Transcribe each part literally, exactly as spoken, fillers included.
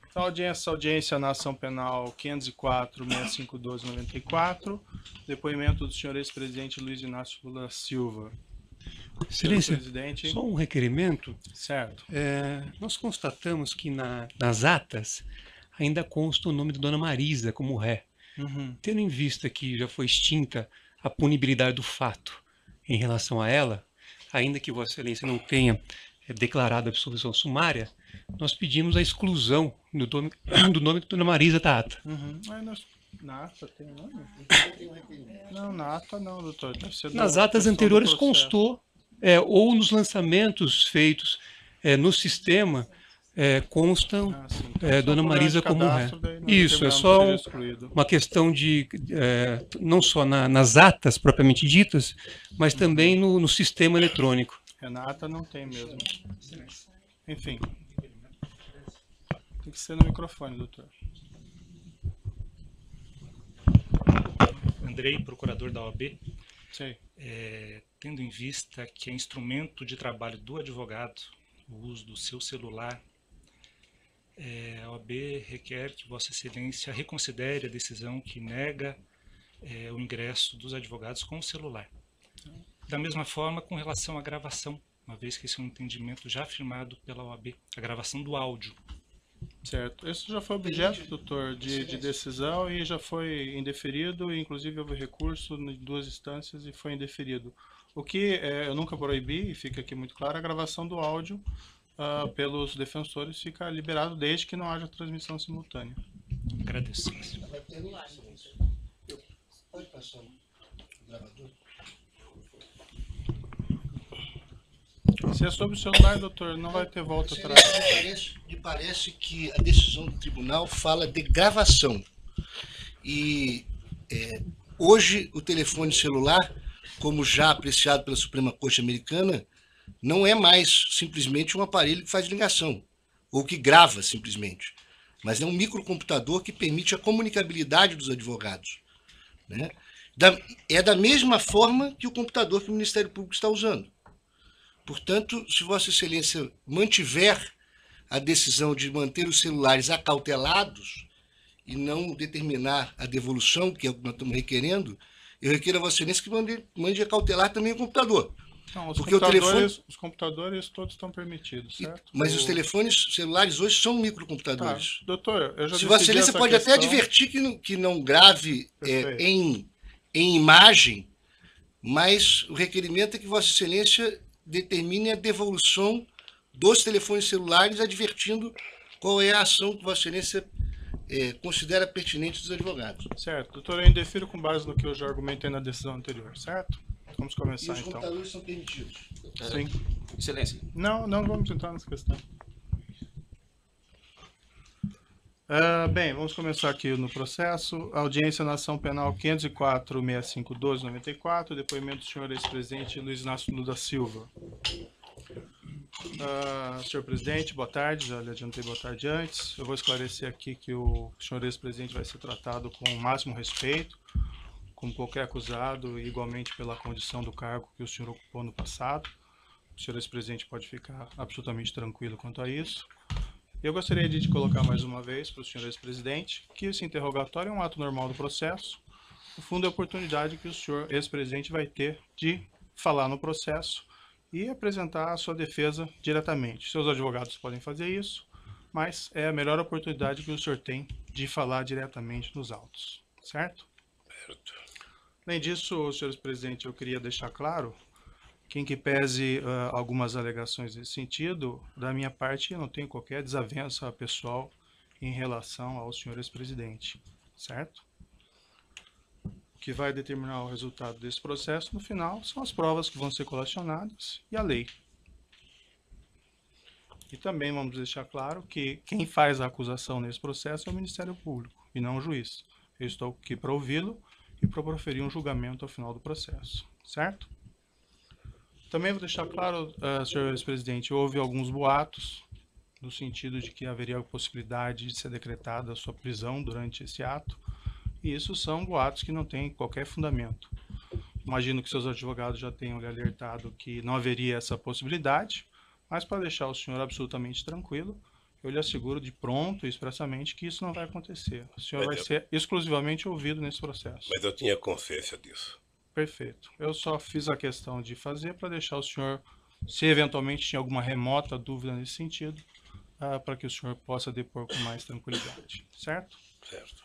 Então, audiência, audiência na ação penal quinhentos e quatro, sessenta e cinco, doze, noventa e quatro. Depoimento do senhor ex-presidente Luiz Inácio Lula Silva. Excelência, presidente. só um requerimento. Certo. É, nós constatamos que na, nas atas ainda consta o nome da dona Marisa como ré. Uhum. Tendo em vista que já foi extinta a punibilidade do fato em relação a ela, ainda que Vossa Excelência não tenha é, declarado a absolvição sumária, nós pedimos a exclusão do nome, do nome da dona Marisa da ata. Uhum. Mas nós, na ata tem nome? Não, na ata não, doutor. Deve ser Nas da atas questão do anteriores processo. constou, é, ou nos lançamentos feitos é, no sistema, é, constam Ah, sim. Então, é, se dona for Marisa de como ré. cadastro, daí nós Isso, é determinamos só que um, seja excluído. uma questão de, é, não só na, nas atas propriamente ditas, mas também no, no sistema eletrônico. Renata não tem mesmo. Enfim. Tem que ser no microfone, doutor. Andrei, procurador da O A B, Sei. é, tendo em vista que é instrumento de trabalho do advogado o uso do seu celular, é, a O A B requer que Vossa Excelência reconsidere a decisão que nega é, o ingresso dos advogados com o celular. Da mesma forma, com relação à gravação, uma vez que esse é um entendimento já afirmado pela O A B, a gravação do áudio. Certo. Isso já foi objeto, doutor, de, de decisão e já foi indeferido, e inclusive houve recurso em duas instâncias e foi indeferido. O que é, eu nunca proibi, e fica aqui muito claro, a gravação do áudio uh, pelos defensores fica liberado desde que não haja transmissão simultânea. Agradeço. Pode passar o gravador? Se é sobre o celular, doutor, não vai ter volta atrás. Me parece, me parece que a decisão do tribunal fala de gravação. E é, hoje o telefone celular, como já apreciado pela Suprema Corte Americana, não é mais simplesmente um aparelho que faz ligação, ou que grava simplesmente, mas é um microcomputador que permite a comunicabilidade dos advogados, né? Da, é da mesma forma que o computador que o Ministério Público está usando. Portanto, se Vossa Excelência mantiver a decisão de manter os celulares acautelados e não determinar a devolução, que é o que nós estamos requerendo, eu requeiro a Vossa Excelência que mande, mande acautelar também o computador. Não, os, Porque o computadores, telefone... os computadores todos estão permitidos, certo? Mas o... os telefones celulares hoje são microcomputadores. Tá. Doutor, eu já Se Vossa Excelência pode questão... até advertir que não, que não grave é, em, em imagem, mas o requerimento é que Vossa Excelência determine a devolução dos telefones celulares, advertindo qual é a ação que Vossa Excelência é, considera pertinente dos advogados. Certo. Doutor, eu indefiro com base no que eu já argumentei na decisão anterior, certo? Vamos começar, e os então. Os computadores são permitidos? Sim. Excelência. Não, não vamos entrar nessa questão. Uh, bem, vamos começar aqui no processo. Audiência na ação penal quinhentos e quatro, sessenta e cinco, doze, noventa e quatro. Depoimento do senhor ex-presidente Luiz Inácio Lula Silva. Uh, senhor presidente, boa tarde. Já lhe adiantei boa tarde antes. Eu vou esclarecer aqui que o senhor ex-presidente vai ser tratado com o máximo respeito, como qualquer acusado, e igualmente pela condição do cargo que o senhor ocupou no passado. O senhor ex-presidente pode ficar absolutamente tranquilo quanto a isso. Eu gostaria de colocar mais uma vez para o senhor ex-presidente que esse interrogatório é um ato normal do processo. No fundo, é a oportunidade que o senhor ex-presidente vai ter de falar no processo e apresentar a sua defesa diretamente. Seus advogados podem fazer isso, mas é a melhor oportunidade que o senhor tem de falar diretamente nos autos, certo? Certo. Além disso, senhor ex-presidente, eu queria deixar claro que, em que pese uh, algumas alegações nesse sentido, da minha parte eu não tenho qualquer desavença pessoal em relação ao senhor ex-presidente, certo? O que vai determinar o resultado desse processo, no final, são as provas que vão ser colecionadas e a lei. E também vamos deixar claro que quem faz a acusação nesse processo é o Ministério Público e não o juiz. Eu estou aqui para ouvi-lo e para proferir um julgamento ao final do processo, certo? Também vou deixar claro, uh, senhor ex-presidente, houve alguns boatos no sentido de que haveria a possibilidade de ser decretada a sua prisão durante esse ato, e isso são boatos que não têm qualquer fundamento. Imagino que seus advogados já tenham lhe alertado que não haveria essa possibilidade, mas para deixar o senhor absolutamente tranquilo, eu lhe asseguro de pronto e expressamente que isso não vai acontecer. O senhor Mas vai eu- ser exclusivamente ouvido nesse processo. Mas eu tinha consciência disso. Perfeito. Eu só fiz a questão de fazer para deixar o senhor, se eventualmente tinha alguma remota dúvida nesse sentido, ah, para que o senhor possa depor com mais tranquilidade, certo? Certo.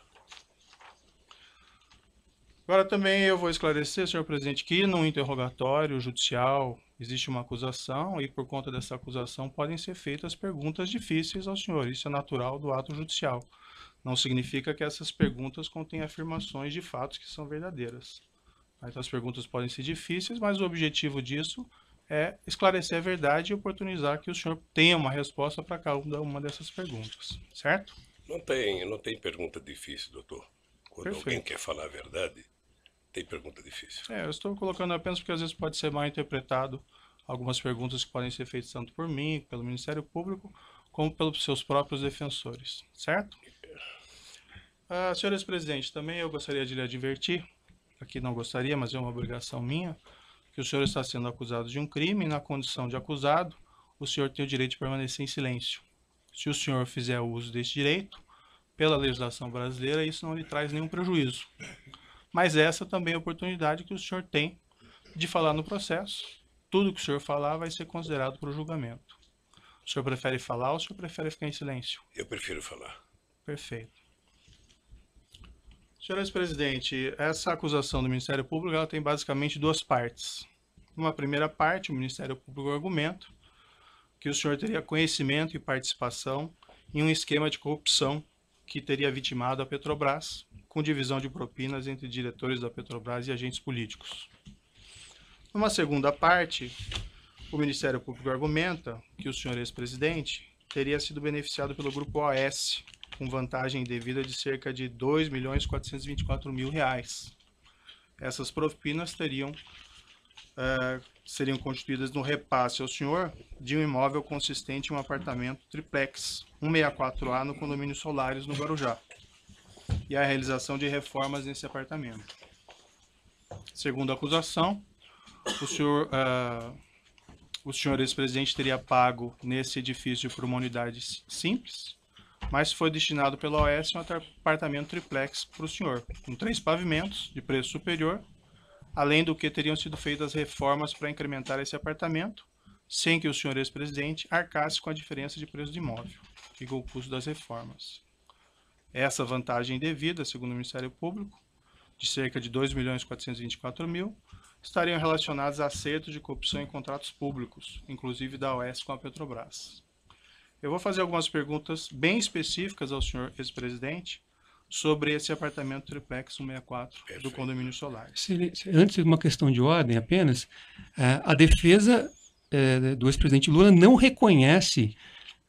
Agora também eu vou esclarecer, senhor presidente, que no interrogatório judicial existe uma acusação e por conta dessa acusação podem ser feitas perguntas difíceis ao senhor. Isso é natural do ato judicial. Não significa que essas perguntas contêm afirmações de fatos que são verdadeiras. Então as perguntas podem ser difíceis, mas o objetivo disso é esclarecer a verdade e oportunizar que o senhor tenha uma resposta para cada uma dessas perguntas, certo? Não tem, não tem pergunta difícil, doutor. Quando Perfeito. alguém quer falar a verdade, tem pergunta difícil. É, eu estou colocando apenas porque às vezes pode ser mal interpretado algumas perguntas que podem ser feitas tanto por mim, pelo Ministério Público, como pelos seus próprios defensores, certo? Ah, senhores presidentes, também eu gostaria de lhe advertir, aqui não gostaria, mas é uma obrigação minha, que o senhor está sendo acusado de um crime e na condição de acusado, o senhor tem o direito de permanecer em silêncio. Se o senhor fizer uso desse direito, pela legislação brasileira, isso não lhe traz nenhum prejuízo. Mas essa também é a oportunidade que o senhor tem de falar no processo. Tudo que o senhor falar vai ser considerado para o julgamento. O senhor prefere falar ou o senhor prefere ficar em silêncio? Eu prefiro falar. Perfeito. Senhores presidente, essa acusação do Ministério Público ela tem basicamente duas partes. Numa primeira parte, o Ministério Público argumenta que o senhor teria conhecimento e participação em um esquema de corrupção que teria vitimado a Petrobras, com divisão de propinas entre diretores da Petrobras e agentes políticos. Numa segunda parte, o Ministério Público argumenta que o senhor ex-presidente teria sido beneficiado pelo Grupo O S, com vantagem devida de cerca de dois milhões quatrocentos e vinte e quatro mil reais. Essas propinas teriam, uh, seriam constituídas no repasse ao senhor de um imóvel consistente em um apartamento triplex, cento e sessenta e quatro A, no condomínio Solares, no Guarujá, e a realização de reformas nesse apartamento. Segundo a acusação, o senhor, uh, o senhor ex-presidente teria pago nesse edifício por uma unidade simples, mas foi destinado pela O S um apartamento triplex para o senhor, com três pavimentos de preço superior, além do que teriam sido feitas reformas para incrementar esse apartamento, sem que o senhor ex-presidente arcasse com a diferença de preço do imóvel e com o custo das reformas. Essa vantagem devida, segundo o Ministério Público, de cerca de dois milhões quatrocentos e vinte e quatro mil, estariam relacionados a acertos de corrupção em contratos públicos, inclusive da O S com a Petrobras. Eu vou fazer algumas perguntas bem específicas ao senhor ex-presidente sobre esse apartamento triplex cento e sessenta e quatro do condomínio Solares. Antes de uma questão de ordem apenas, a defesa do ex-presidente Lula não reconhece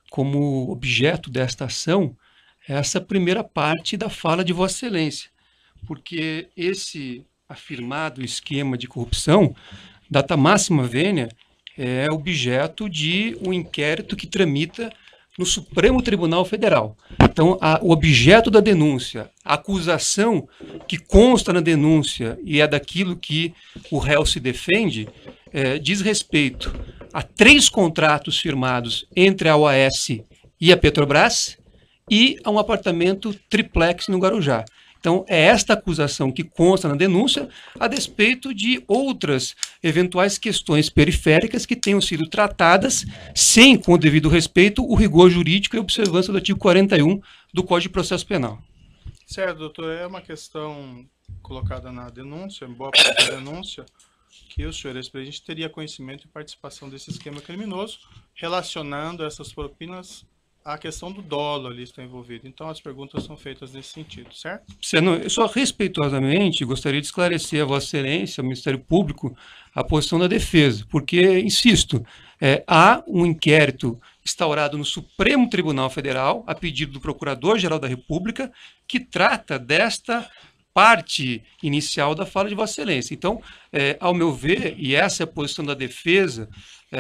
como objeto desta ação essa primeira parte da fala de Vossa Excelência, porque esse afirmado esquema de corrupção, data máxima vênia, é objeto de um inquérito que tramita no Supremo Tribunal Federal. Então, a, o objeto da denúncia, a acusação que consta na denúncia e é daquilo que o réu se defende, é, diz respeito a três contratos firmados entre a O A S e a Petrobras e a um apartamento triplex no Guarujá. Então, é esta acusação que consta na denúncia, a despeito de outras eventuais questões periféricas que tenham sido tratadas sem, com o devido respeito, o rigor jurídico e observância do artigo quarenta e um do Código de Processo Penal. Certo, doutor. É uma questão colocada na denúncia, em boa parte da denúncia, que o senhor ex-presidente teria conhecimento e participação desse esquema criminoso, relacionando essas propinas a questão do dolo ali está envolvido. Então, as perguntas são feitas nesse sentido, certo? Eu só respeitosamente gostaria de esclarecer a Vossa Excelência, ao Ministério Público, a posição da defesa, porque, insisto, é, há um inquérito instaurado no Supremo Tribunal Federal, a pedido do Procurador-Geral da República, que trata desta parte inicial da fala de Vossa Excelência. Então, é, ao meu ver, e essa é a posição da defesa,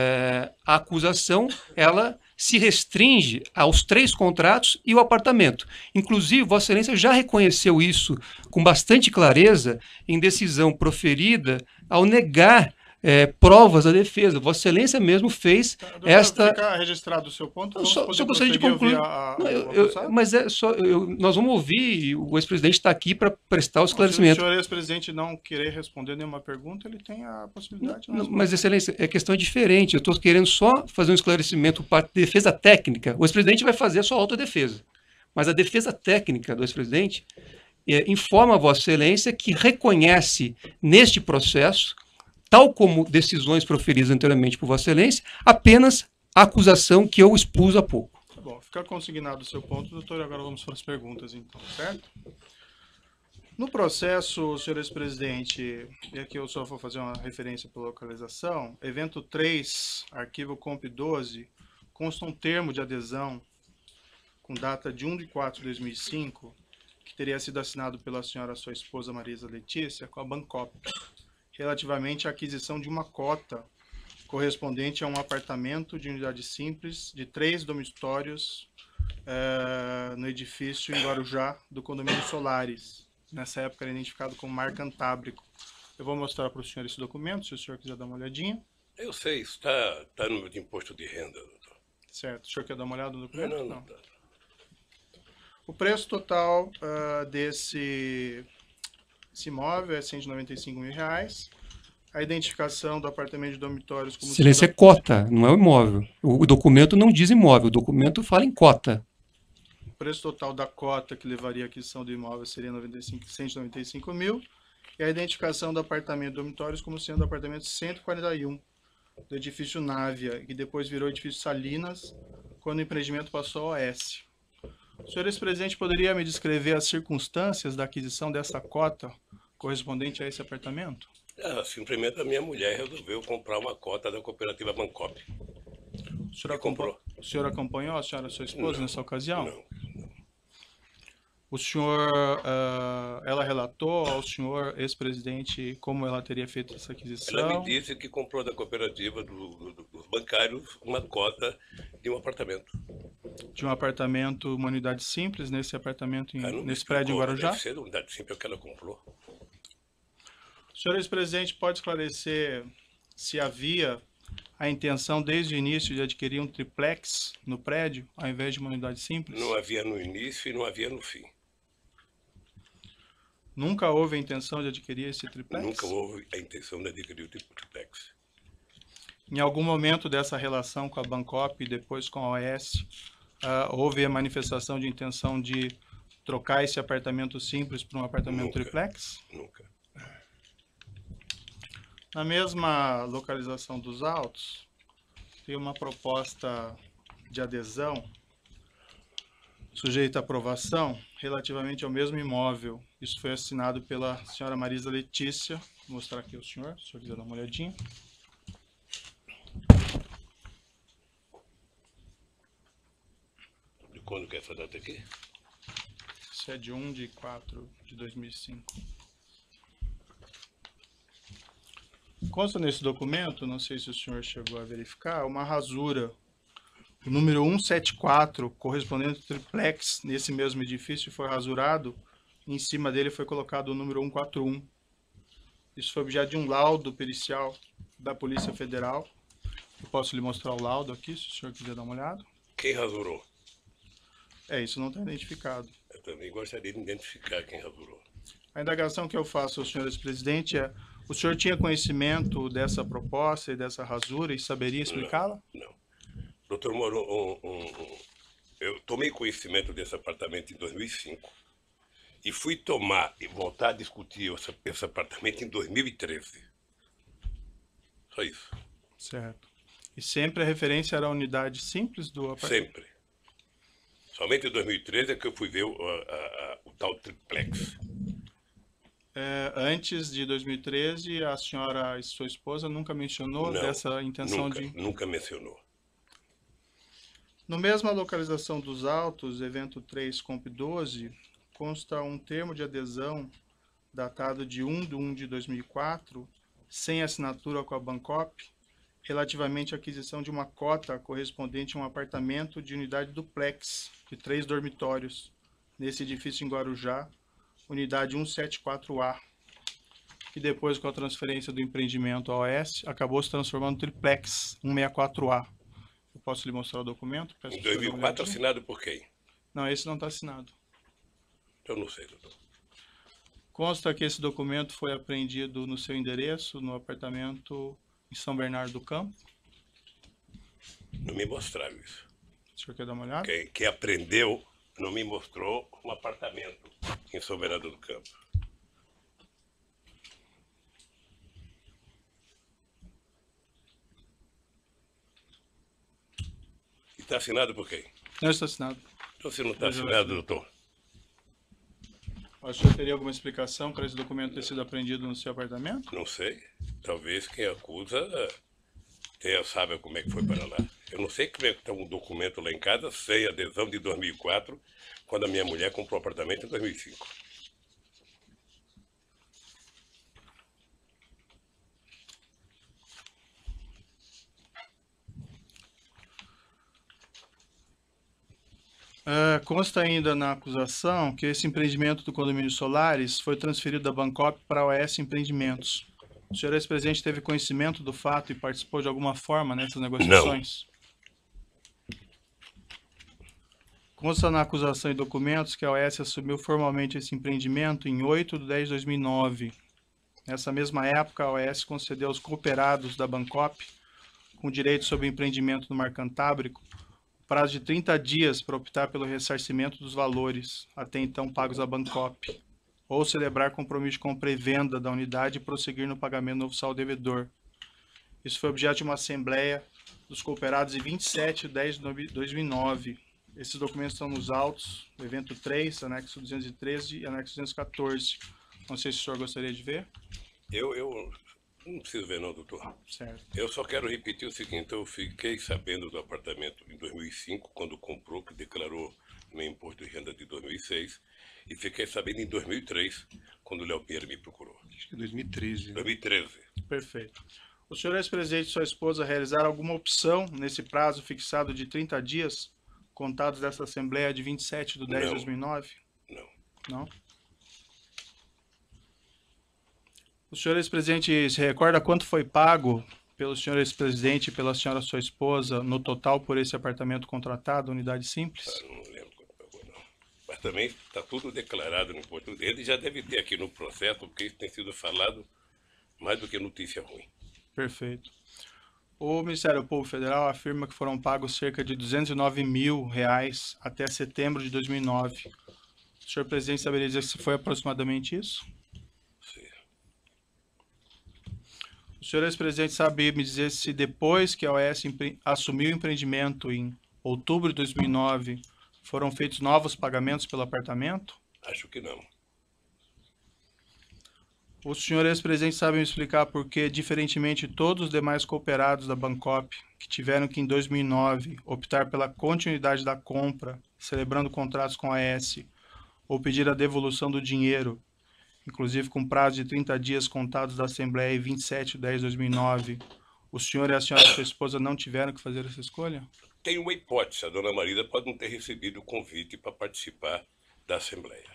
é, a acusação, ela se restringe aos três contratos e o apartamento. Inclusive, Vossa Excelência já reconheceu isso com bastante clareza em decisão proferida ao negar é, provas da defesa. Vossa Excelência mesmo fez Tá, doutor, esta... Fica registrado o seu ponto. Eu Vamos só, poder só gostaria de prosseguir concluir. ouvir a- a- Não, eu- o eu- acusado? mas é só, eu- nós vamos ouvir, e o ex-presidente está aqui para prestar o Não, se o esclarecimento. senhor ex-presidente não querer responder nenhuma pergunta, ele tem a possibilidade de não Não, responder. mas, Excelência, a questão é diferente. Eu estou querendo só fazer um esclarecimento para defesa técnica. O ex-presidente vai fazer a sua autodefesa. Mas a defesa técnica do ex-presidente é, informa a Vossa Excelência que reconhece neste processo, tal como decisões proferidas anteriormente por Vossa Excelência, apenas a acusação que eu expus há pouco. Tá bom, fica consignado o seu ponto, doutor. Agora vamos para as perguntas, então, certo? No processo, senhor ex-presidente, e aqui eu só vou fazer uma referência para localização, evento três, arquivo comp doze, consta um termo de adesão com data de um de quatro de dois mil e cinco, que teria sido assinado pela senhora sua esposa Marisa Letícia com a Bancop, relativamente à aquisição de uma cota correspondente a um apartamento de unidade simples de três dormitórios eh, no edifício em Guarujá do condomínio Solares. Nessa época era identificado como Mar Cantábrico. Eu vou mostrar para o senhor esse documento, se o senhor quiser dar uma olhadinha. Eu sei, isso está tá no meu de imposto de renda, doutor. Certo. O senhor quer dar uma olhada no Não, documento? não, não. Tá. O preço total ah, desse esse imóvel é cento e noventa e cinco mil reais. A identificação do apartamento de dormitórios como Excelência é sendo- cota, não é o imóvel. O, o documento não diz imóvel, o documento fala em cota. o preço total da cota que levaria à aquisição do imóvel seria noventa e cinco, cento e noventa e cinco mil. E a identificação do apartamento de dormitórios como sendo o apartamento cento e quarenta e um do edifício Návia, que depois virou edifício Salinas, quando o empreendimento passou ao O S. O senhor ex-presidente poderia me descrever as circunstâncias da aquisição dessa cota correspondente a esse apartamento? Ah, simplesmente a minha mulher resolveu comprar uma cota da cooperativa Bancop. O senhor, E comprou. acompa- o senhor acompanhou a senhora, sua esposa, Não, nessa ocasião? Não, O senhor, ah, ela relatou ao senhor ex-presidente como ela teria feito essa aquisição? ela me disse que comprou da cooperativa do- do- dos bancários uma cota de um apartamento. De um apartamento, uma unidade simples, nesse apartamento, em- Ela não me nesse prédio em explicou, Guarujá? Deve ser da unidade simples que ela comprou. O senhor ex-presidente pode esclarecer se havia a intenção desde o início de adquirir um triplex no prédio, ao invés de uma unidade simples? Não havia no início e não havia no fim. Nunca houve a intenção de adquirir esse triplex? Nunca houve a intenção de adquirir o triplex. Em algum momento dessa relação com a Bancop e depois com a O S, ah, houve a manifestação de intenção de trocar esse apartamento simples por um apartamento Nunca. triplex? Nunca. Na mesma localização dos autos, tem uma proposta de adesão sujeita à aprovação relativamente ao mesmo imóvel. Isso foi assinado pela senhora Marisa Letícia. Vou mostrar aqui ao senhor, se o senhor quiser dar uma olhadinha. De quando que é essa data aqui? Isso é de um de quatro de dois mil e cinco. Consta nesse documento, não sei se o senhor chegou a verificar, uma rasura. O número cento e setenta e quatro, correspondente ao triplex, nesse mesmo edifício, foi rasurado. E em cima dele foi colocado o número cento e quarenta e um. Isso foi objeto de um laudo pericial da Polícia Federal. Eu posso lhe mostrar o laudo aqui, se o senhor quiser dar uma olhada. Quem rasurou? É, isso não está identificado. Eu também gostaria de identificar quem rasurou. A indagação que eu faço ao senhor ex-presidente é: o senhor tinha conhecimento dessa proposta e dessa rasura e saberia explicá-la? Não. Doutor Moro, um, um, um, eu tomei conhecimento desse apartamento em dois mil e cinco e fui tomar e voltar a discutir esse, esse apartamento em dois mil e treze. Só isso. Certo. E sempre a referência era a unidade simples do apartamento? Sempre. Somente em dois mil e treze é que eu fui ver o, a- a- o tal triplex. É, antes de dois mil e treze, a senhora e sua esposa nunca mencionou Não, dessa intenção nunca, de... nunca mencionou. No mesma localização dos autos, evento três comp doze, consta um termo de adesão datado de um de um de dois mil e quatro, sem assinatura com a Bancop, relativamente à aquisição de uma cota correspondente a um apartamento de unidade duplex de três dormitórios, nesse edifício em Guarujá, unidade cento e setenta e quatro A, que depois, com a transferência do empreendimento ao O S, acabou se transformando no triplex cento e sessenta e quatro A. Eu posso lhe mostrar o documento? Peço Em para o senhor dois mil e dar uma quatro, olhadinha. assinado por quem? Não, esse não está assinado. Eu não sei, doutor. Consta que esse documento foi apreendido no seu endereço, no apartamento em São Bernardo do Campo. Não me mostraram isso. O senhor quer dar uma olhada? Quem, quem aprendeu não me mostrou um apartamento em São Bernardo do Campo. E está assinado por quem? Não está assinado. Então, se não está Veja lá, assinado, senhor. doutor, O senhor teria alguma explicação para esse documento ter sido apreendido no seu apartamento? não sei. Talvez quem acusa tenha, saiba como é que foi para lá. Eu não sei como é que está um documento lá em casa sem adesão de dois mil e quatro, quando a minha mulher comprou o apartamento em dois mil e cinco. É, consta ainda na acusação que esse empreendimento do condomínio Solares foi transferido da Bancop para a O S Empreendimentos. O senhor ex-presidente teve conhecimento do fato e participou de alguma forma nessas negociações? Consta na acusação e documentos que a O S assumiu formalmente esse empreendimento em oito de dez de dois mil e nove. Nessa mesma época, a O S concedeu aos cooperados da Bancop, com direito sobre o empreendimento no Mar Cantábrico, prazo de trinta dias para optar pelo ressarcimento dos valores, até então pagos à Bancop, ou celebrar compromisso de compra e venda da unidade e prosseguir no pagamento do novo saldo devedor. Isso foi objeto de uma assembleia dos cooperados em vinte e sete de dez de dois mil e nove. Esses documentos estão nos autos, do evento três, anexo duzentos e treze e anexo duzentos e quatorze. Não sei se o senhor gostaria de ver. Eu, eu não preciso ver não, doutor. Certo. Eu só quero repetir o seguinte, eu fiquei sabendo do apartamento em dois mil e cinco, quando comprou, que declarou no imposto de renda de dois mil e seis, e fiquei sabendo em dois mil e três, quando o Léo Pinheiro me procurou. Acho que é dois mil e treze. dois mil e treze. Perfeito. O senhor ex-presidente e sua esposa realizaram alguma opção nesse prazo fixado de trinta dias, contados dessa Assembleia de vinte e sete de dez de dois mil e nove? Não. Não? O senhor ex-presidente se recorda quanto foi pago pelo senhor ex-presidente e pela senhora sua esposa no total por esse apartamento contratado, unidade simples? Eu não lembro quanto pagou, não. Mas também está tudo declarado no imposto. Ele já deve ter aqui no processo, porque isso tem sido falado mais do que notícia ruim. Perfeito. O Ministério Público Federal afirma que foram pagos cerca de duzentos e nove mil reais até setembro de dois mil e nove. O senhor presidente saberia dizer se foi aproximadamente isso? Sim. O senhor ex-presidente sabe me dizer se depois que a O S empre- assumiu o empreendimento em outubro de dois mil e nove, foram feitos novos pagamentos pelo apartamento? Acho que não. O senhor ex-presidente sabe me explicar por que, diferentemente de todos os demais cooperados da Bancop, que tiveram que em dois mil e nove optar pela continuidade da compra, celebrando contratos com a O S, ou pedir a devolução do dinheiro, inclusive com prazo de trinta dias contados da Assembleia em vinte e sete de dez de dois mil e nove, o senhor e a senhora sua esposa não tiveram que fazer essa escolha? Tem uma hipótese, a dona Marida pode não ter recebido o convite para participar da Assembleia.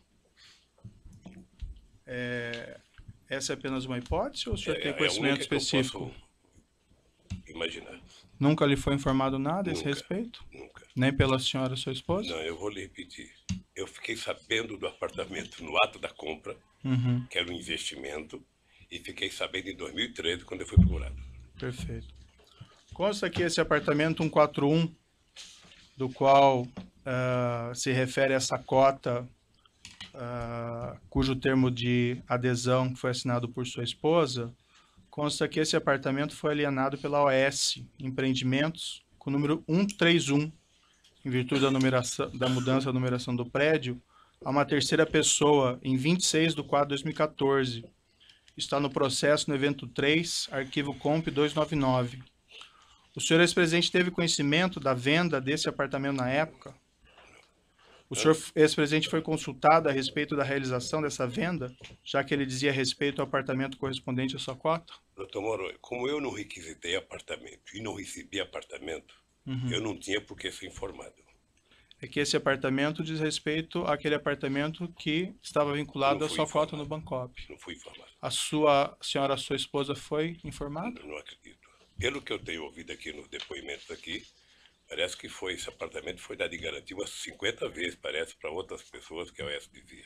É, essa é apenas uma hipótese ou o senhor É- tem é a conhecimento única que eu específico? posso imaginar. Nunca lhe foi informado nada a esse Nunca. respeito? Nunca. Nem pela senhora sua esposa? Não, eu vou lhe repetir. Eu fiquei sabendo do apartamento no ato da compra, Uhum, que era um investimento, e fiquei sabendo em dois mil e treze, quando eu fui procurado. perfeito. Consta aqui esse apartamento cento e quarenta e um, do qual ah, se refere a essa cota, ah, cujo termo de adesão foi assinado por sua esposa, consta que esse apartamento foi alienado pela O S Empreendimentos, com o número cento e trinta e um, em virtude da, numeração, da mudança da numeração do prédio, a uma terceira pessoa em vinte e seis de quatro de dois mil e quatorze. Está no processo no evento três, arquivo comp duzentos e noventa e nove. O senhor ex-presidente teve conhecimento da venda desse apartamento na época? O senhor ex-presidente foi consultado a respeito da realização dessa venda, já que ele dizia respeito ao apartamento correspondente à sua cota? Doutor Moro, como eu não requisitei apartamento e não recebi apartamento, eu não tinha por que ser informado. É que esse apartamento diz respeito àquele apartamento que estava vinculado Não à fui sua cota informado. no Bancop. Não fui informado. A sua a senhora, a sua esposa, foi informada? Não acredito. Pelo que eu tenho ouvido aqui nos depoimentos aqui, parece que foi, esse apartamento foi dado em garantia umas cinquenta vezes, parece, para outras pessoas que a O S dizia.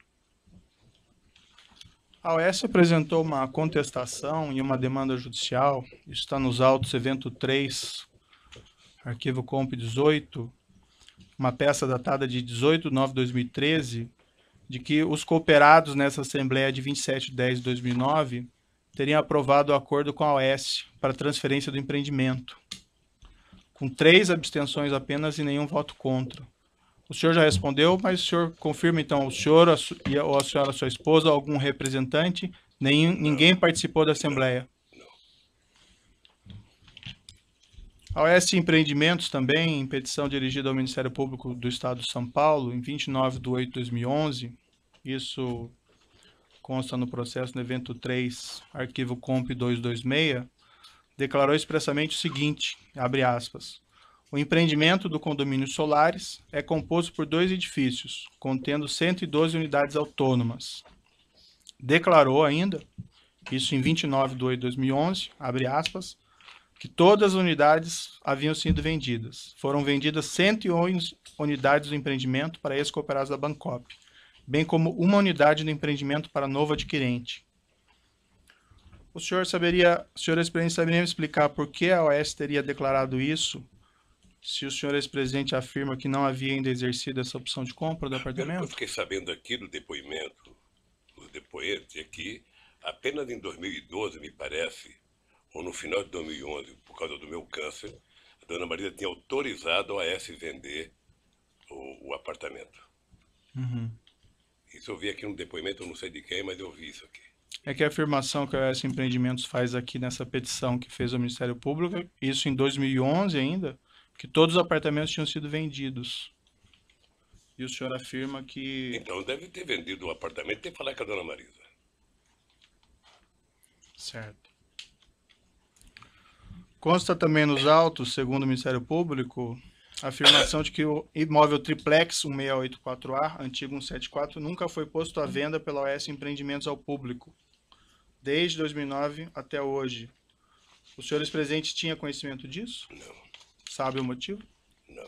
A O S apresentou uma contestação e uma demanda judicial, isso está nos autos evento três, arquivo comp dezoito, uma peça datada de dezoito de nove de dois mil e treze, de que os cooperados nessa Assembleia de vinte e sete de dez de dois mil e nove teriam aprovado o acordo com a O S para transferência do empreendimento, com três abstenções apenas e nenhum voto contra. O senhor já respondeu, mas o senhor confirma então, o senhor a su- e a- ou a senhora, sua esposa, algum representante, nenhum, ninguém participou da Assembleia? A O S Empreendimentos também, em petição dirigida ao Ministério Público do Estado de São Paulo, em vinte e nove de oito de dois mil e onze, isso consta no processo no evento três, arquivo comp duzentos e vinte e seis, declarou expressamente o seguinte, abre aspas, o empreendimento do condomínio Solares é composto por dois edifícios, contendo cento e doze unidades autônomas. Declarou ainda, isso em vinte e nove de oito de dois mil e onze, abre aspas, que todas as unidades haviam sido vendidas. Foram vendidas cento e onze unidades do empreendimento para ex-cooperados da Bancop, bem como uma unidade do empreendimento para novo adquirente. O senhor saberia, o senhor ex-presidente saberia me explicar por que a O S teria declarado isso, se o senhor ex-presidente afirma que não havia ainda exercido essa opção de compra do Pelo que eu apartamento? fiquei sabendo aqui do depoimento, do depoente, é que apenas em dois mil e doze, me parece, ou no final de dois mil e onze, por causa do meu câncer, a dona Maria tinha autorizado a O S vender o, o apartamento. Uhum. Isso eu vi aqui no depoimento, eu não sei de quem, mas eu vi isso aqui. É que a afirmação que a O S Empreendimentos faz aqui nessa petição que fez ao Ministério Público, isso em dois mil e onze ainda, que todos os apartamentos tinham sido vendidos. E o senhor afirma que... Então deve ter vendido o apartamento e ter que falar com a dona Marisa. Certo. Consta também nos autos, segundo o Ministério Público, a afirmação de que o imóvel triplex um seis oito quatro A, antigo cento e setenta e quatro, nunca foi posto à venda pela O S Empreendimentos ao público, desde dois mil e nove até hoje. O senhor ex-presidente tinha conhecimento disso? Não, Sabe o motivo? não.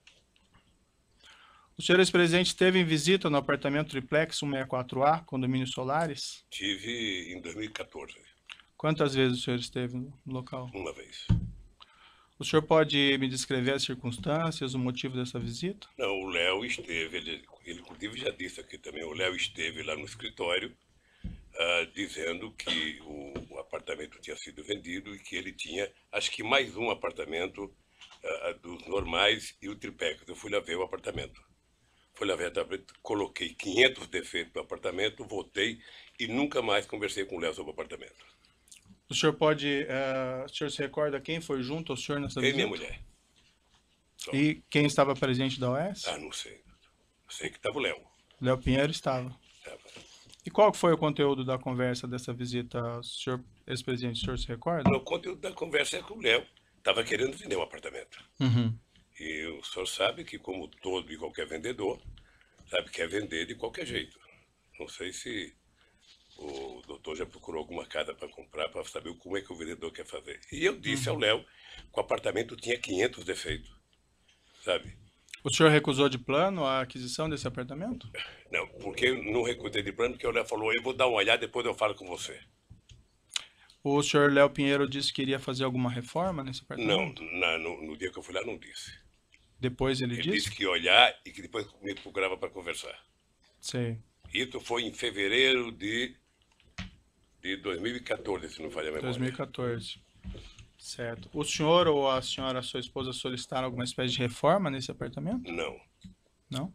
O senhor ex-presidente esteve em visita no apartamento triplex cento e sessenta e quatro A, condomínio Solares? Tive em dois mil e quatorze, Quantas vezes o senhor esteve no local? uma vez. O senhor pode me descrever as circunstâncias, o motivo dessa visita? Não, o Léo esteve, ele, ele inclusive já disse aqui também, o Léo esteve lá no escritório ah, dizendo que o, o apartamento tinha sido vendido e que ele tinha, acho que mais um apartamento ah, dos normais e o triplex. Eu fui lá ver o apartamento. Fui lá ver o apartamento, coloquei quinhentos defeitos no apartamento, voltei e nunca mais conversei com o Léo sobre o apartamento. O senhor pode, eh, o senhor se recorda quem foi junto ao senhor nessa E visita? minha mulher? Só. E quem estava presente da O S? Ah, não sei. Sei que estava o Léo. Léo Pinheiro estava. Tava. E qual que foi o conteúdo da conversa dessa visita, senhor ex-presidente? O senhor se recorda? O conteúdo da conversa é que o Léo estava querendo vender um apartamento. Uhum. E o senhor sabe que, como todo e qualquer vendedor, sabe que quer vender de qualquer jeito. Não sei se o doutor já procurou alguma casa para comprar, para saber como é que o vendedor quer fazer. E eu disse ao Léo que o apartamento tinha quinhentos defeitos, sabe? O senhor recusou de plano a aquisição desse apartamento? Não, porque eu não recusei de plano, porque o Léo falou, eu vou dar uma olhada, depois eu falo com você. O senhor Léo Pinheiro disse que iria fazer alguma reforma nesse Não, apartamento? na, no, no dia que eu fui lá, não disse. Depois ele, Ele disse? disse que ia olhar e que depois me procurava para conversar. Sei. Isso foi em fevereiro de, de dois mil e quatorze, se não falha a memória. dois mil e quatorze. Certo. O senhor ou a senhora, sua esposa, solicitaram alguma espécie de reforma nesse apartamento? Não. Não?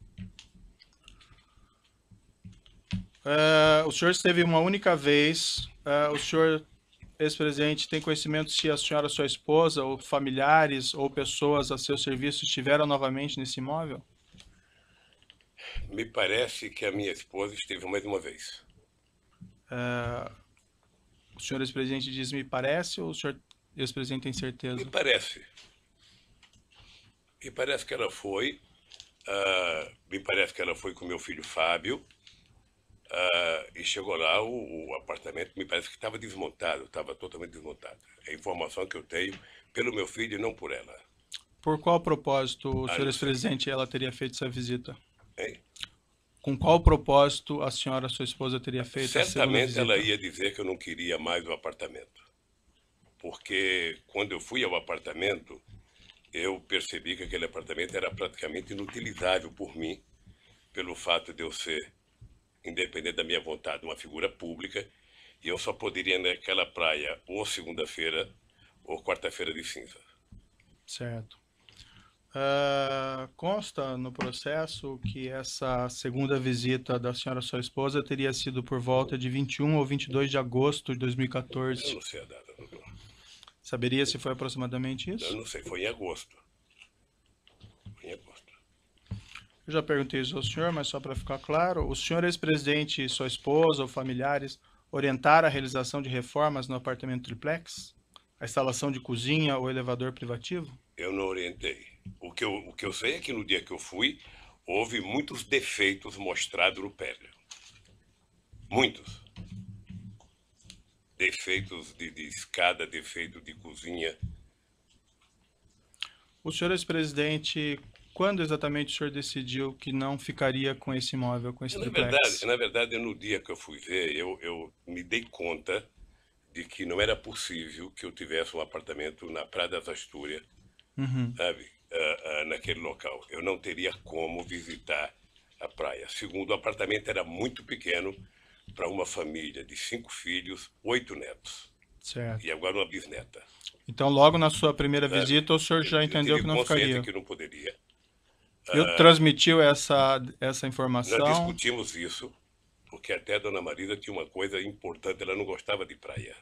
É, o senhor esteve uma única vez. É, o senhor, ex-presidente, tem conhecimento se a senhora, sua esposa, ou familiares, ou pessoas a seu serviço estiveram novamente nesse imóvel? Me parece que a minha esposa esteve mais uma vez. É, o senhor, ex-presidente, diz me parece, ou o senhor, ex-presidente, tem certeza? Me parece. Me parece que ela foi. ah, me parece que ela foi com meu filho Fábio. Ah, e chegou lá, o, o apartamento me parece que estava desmontado, estava totalmente desmontado. É a informação que eu tenho pelo meu filho e não por ela. Por qual propósito, o Ah, senhor não sei. ex-presidente, ela teria feito essa visita? Hein? Com qual propósito a senhora, sua esposa, teria feito a segunda Certamente visita? ela ia dizer que eu não queria mais o apartamento. Porque quando eu fui ao apartamento, eu percebi que aquele apartamento era praticamente inutilizável por mim, pelo fato de eu ser, independente da minha vontade, uma figura pública, e eu só poderia ir naquela praia ou segunda-feira ou quarta-feira de cinza. Certo. Ah, consta no processo que essa segunda visita da senhora, sua esposa, teria sido por volta de vinte e um ou vinte e dois de agosto de dois mil e Eu quatorze. não sei a data, doutor. Saberia se foi aproximadamente Eu isso? não sei, foi em agosto. Foi em agosto. Eu já perguntei isso ao senhor, mas só para ficar claro, o senhor ex-presidente e sua esposa ou familiares orientaram a realização de reformas no apartamento triplex? A instalação de cozinha ou elevador privativo? Eu não orientei. O que eu, o que eu sei é que no dia que eu fui, houve muitos defeitos mostrados no prédio. Muitos. Defeitos de, de escada, defeito de cozinha. O senhor ex-presidente, quando exatamente o senhor decidiu que não ficaria com esse imóvel, com esse Na triplex? verdade, na verdade, no dia que eu fui ver, eu, eu me dei conta de que não era possível que eu tivesse um apartamento na Praia das Astúrias, Uhum. sabe, ah, ah, naquele local. Eu não teria como visitar a praia. Segundo, o apartamento era muito pequeno para uma família de cinco filhos, oito netos Certo. e agora uma bisneta. Então, logo na sua primeira sabe? visita, o senhor já Eu- eu entendeu tive que não consciência ficaria. que não poderia. Eu transmitiu essa, essa Nós informação. discutimos isso, porque até a dona Marisa tinha uma coisa importante, ela não gostava de praia.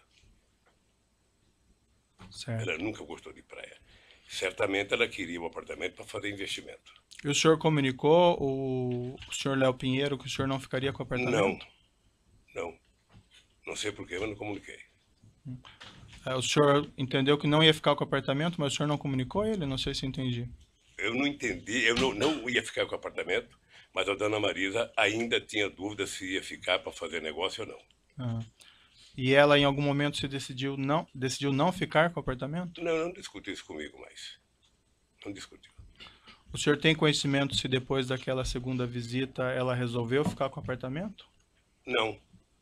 Certo. Ela nunca gostou de praia. Certamente ela queria um apartamento para fazer investimento. E o senhor comunicou o, o senhor Léo Pinheiro que o senhor não ficaria com o Não, apartamento? não. Não sei porquê, mas não comuniquei. É, o senhor entendeu que não ia ficar com o apartamento, mas o senhor não comunicou ele? Não sei se entendi. Eu não entendi, eu não, não ia ficar com o apartamento, mas a dona Marisa ainda tinha dúvida se ia ficar para fazer negócio ou não. Ah. E ela, em algum momento, se decidiu não, decidiu não ficar com o apartamento? Não, não discutiu isso comigo mais. Não discutiu. O senhor tem conhecimento se depois daquela segunda visita ela resolveu ficar com o apartamento? Não.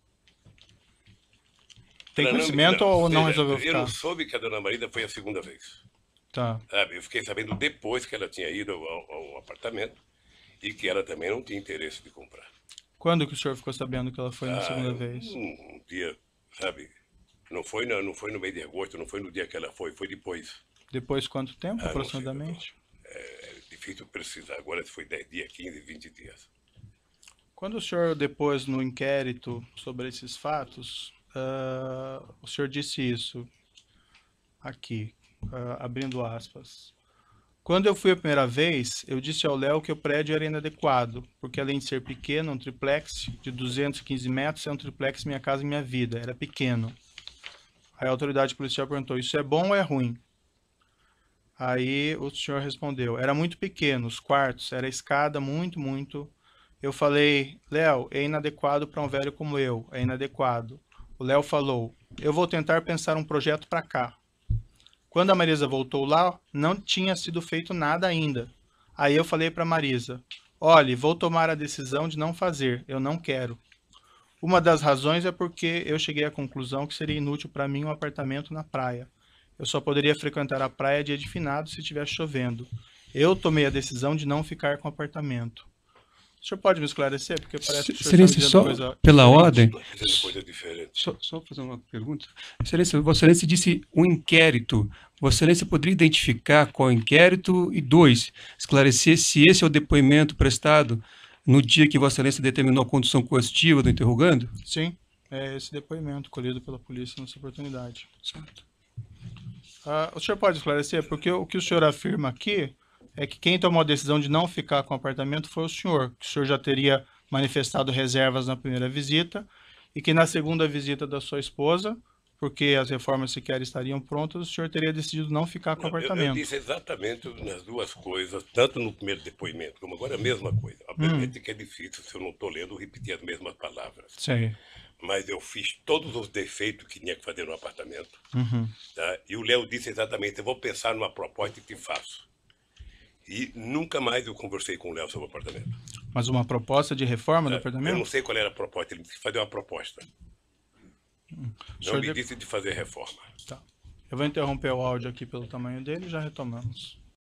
Tem Ela não- conhecimento ou não veja, resolveu Eu ficar? não soube que a dona Marisa foi a segunda vez. Tá. Sabe? Eu fiquei sabendo depois que ela tinha ido ao, ao apartamento e que ela também não tinha interesse de comprar. Quando que o senhor ficou sabendo que ela foi na Ah, segunda vez? Um, um dia, sabe? Não foi, no, não foi no mês de agosto, não foi no dia que ela foi, foi depois. Depois de quanto tempo, Ah, não sei, aproximadamente? É difícil precisar agora se foi dez dias, quinze, vinte dias. Quando o senhor depois no inquérito sobre esses fatos, ah, o senhor disse isso aqui, ah, abrindo aspas. Quando eu fui a primeira vez, eu disse ao Léo que o prédio era inadequado, porque além de ser pequeno, um triplex de duzentos e quinze metros é um triplex Minha Casa Minha Vida, era pequeno. Aí a autoridade policial perguntou, isso é bom ou é ruim? Aí o senhor respondeu, era muito pequeno, os quartos, era escada muito, muito. Eu falei, Léo, é inadequado para um velho como eu, é inadequado. O Léo falou, eu vou tentar pensar um projeto para cá. Quando a Marisa voltou lá, não tinha sido feito nada ainda. Aí eu falei para a Marisa, olhe, vou tomar a decisão de não fazer, eu não quero. Uma das razões é porque eu cheguei à conclusão que seria inútil para mim um apartamento na praia. Eu só poderia frequentar a praia dia de finados se estivesse chovendo. Eu tomei a decisão de não ficar com o apartamento. O senhor pode me esclarecer? Porque parece que o senhor Excelência, está só me dizendo coisa pela diferente. ordem, Fazendo coisa diferente. só, só fazer uma pergunta. Excelência, Vossa Excelência disse um inquérito. Vossa Excelência poderia identificar qual inquérito? E dois, esclarecer se esse é o depoimento prestado no dia que Vossa Excelência determinou a condução coercitiva do interrogando? Sim, é esse depoimento colhido pela polícia nessa oportunidade. Certo. Ah, o senhor pode esclarecer? Porque o que o senhor afirma aqui é que quem tomou a decisão de não ficar com o apartamento foi o senhor, que o senhor já teria manifestado reservas na primeira visita e que na segunda visita da sua esposa, porque as reformas sequer estariam prontas, o senhor teria decidido não ficar com o Eu, eu apartamento. disse exatamente nas duas coisas, tanto no primeiro depoimento como agora a mesma coisa. Obviamente que é difícil, se eu não estou lendo, repetir as mesmas palavras. Sei. Mas eu fiz todos os defeitos que tinha que fazer no apartamento. Uhum. Tá? E o Léo disse exatamente, eu vou pensar numa proposta e te faço. E nunca mais eu conversei com o Léo sobre o apartamento. Mas uma proposta de reforma do Eu não apartamento? sei qual era a proposta, ele disse que fazer uma proposta. O Não senhor me de- disse de fazer reforma. Tá. Eu vou interromper o áudio aqui pelo tamanho dele e já retomamos.